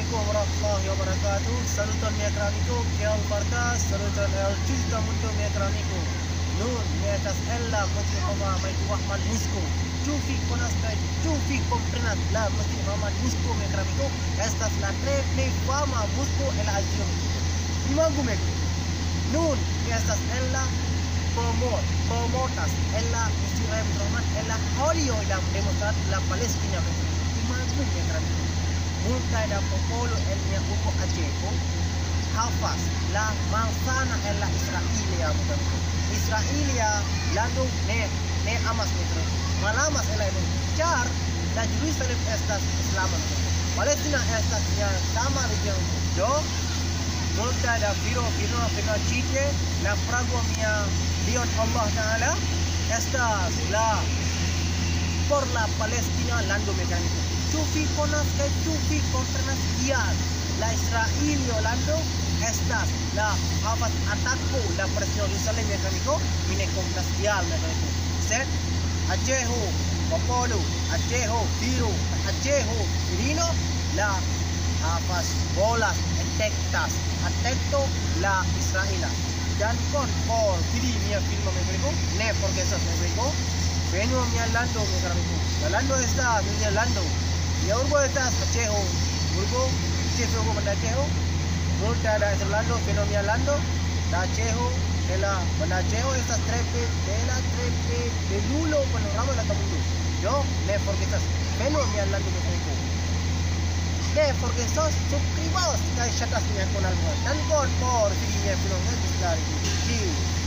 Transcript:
Assalamualaikum warahmatullahi wabarakatuh. Saluton mia kraniku, kial marka, saluton el cinta mundo mia kraniku. Nun mia atas ella mesti mama mai wahman musko. Cufi konasta, cufi komprenat la mesti mama musko mia kraniku. Estas la triple fama musko el azio. Imagu mek. Nun mia estas ella promotas ella Israel Roman ella audio yang demostrat la Palestina. Imagu mia kraniku. Multa da popolo el mia uko Acehko hafaz la manzana el la Israelia bukan Israelia lalu ne amas metro malamas el el char la Jerusalem estas Islam Palestina estas ya sama region do multa da fino chite la prago mia Dios Allah Taala estas la por la Palestina lando mecánico Cufi konas kai cufi kontranas ial la Israel Yolando estas la habat atako la presión Jerusalem mecánico mine compras ial mecánico set Aceho Popolo Aceho Biru Aceho Irino la habat bolas detectas atento la Israel dan con por kiri mia film mecánico ne porque esas mecánico venu mia lando mecánico la lando está mia lando ya urbo estas Aceho urbo Aceho benda Aceho urta da Lando fenomena Lando da Aceho de la benda Aceho estas trepe de nulo panorama la mundo yo le porque estas fenomena Lando mecánico le porque sos suscribaos kai shatas mi canal dan por video film